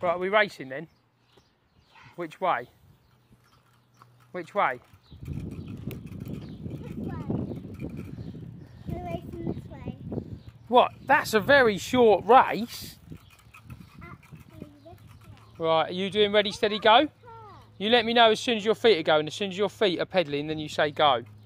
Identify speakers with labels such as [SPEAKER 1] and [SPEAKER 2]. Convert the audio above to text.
[SPEAKER 1] Right, are we racing then? Which way? Which way?
[SPEAKER 2] This way. We're racing this way.
[SPEAKER 1] What? That's a very short race.
[SPEAKER 2] Actually, this way.
[SPEAKER 1] Right, are you doing ready, steady, go? You let me know as soon as your feet are going. As soon as your feet are pedalling, then you say go.